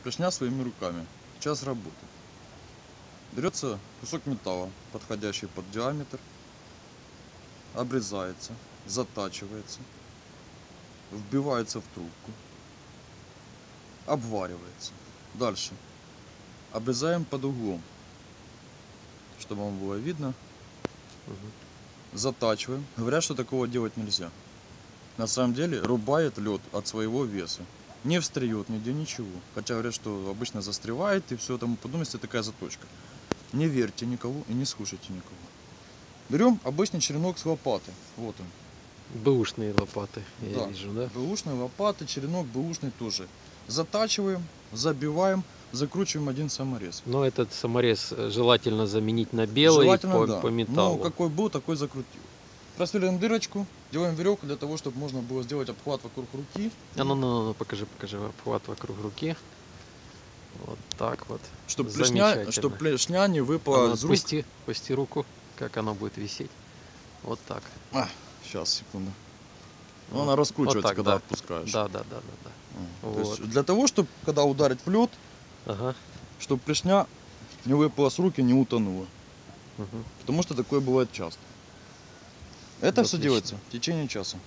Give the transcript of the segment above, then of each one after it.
плешня своими руками. Час работы. Берется кусок металла, подходящий под диаметр, обрезается, затачивается, вбивается в трубку, обваривается. Дальше обрезаем под углом, чтобы вам было видно. Затачиваем. Говорят, что такого делать нельзя. На самом деле рубает лед от своего веса. Не встреет нигде ничего. Хотя говорят, что обычно застревает и все тому подобное, если такая заточка. Не верьте никого и не слушайте никого. Берем обычный черенок с лопаты. Вот он. Бэушные лопаты, я вижу, да? Бэушные лопаты, черенок бэушный тоже. Затачиваем, забиваем, закручиваем один саморез. Но этот саморез желательно заменить на белый, желательно, по металлу. Ну, какой был, такой закрутил. Просверлим дырочку, делаем веревку для того, чтобы можно было сделать обхват вокруг руки. Ну, покажи обхват вокруг руки. Вот так вот. Чтобы плешня не выпала из рук. Пусти руку, как она будет висеть. Вот так. Сейчас, секунду. Ну, она раскручивается, вот так, когда отпускаешь. Да. Вот. То есть для того, чтобы когда ударить в лед, чтобы плешня не выпала с руки, не утонула. Потому что такое бывает часто. Это все делается в течение часа.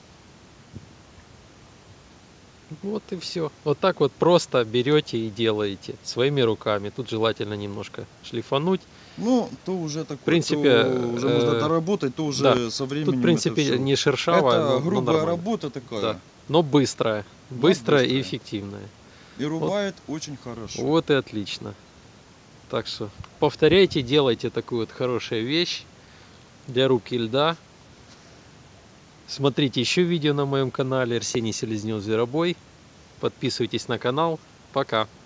Вот и все. Вот так вот просто берете и делаете своими руками. Тут желательно немножко шлифануть. Ну, то уже такое, в принципе, уже можно доработать, то уже со временем. Тут, в принципе, не шершавая, это грубая работа такая. Да. Но быстрая. Быстрая и эффективная. И рубает очень хорошо. Вот и отлично. Так что повторяйте, делайте такую вот хорошую вещь для руки льда. Смотрите еще видео на моем канале Арсений Селезнев Зверобой. Подписывайтесь на канал. Пока.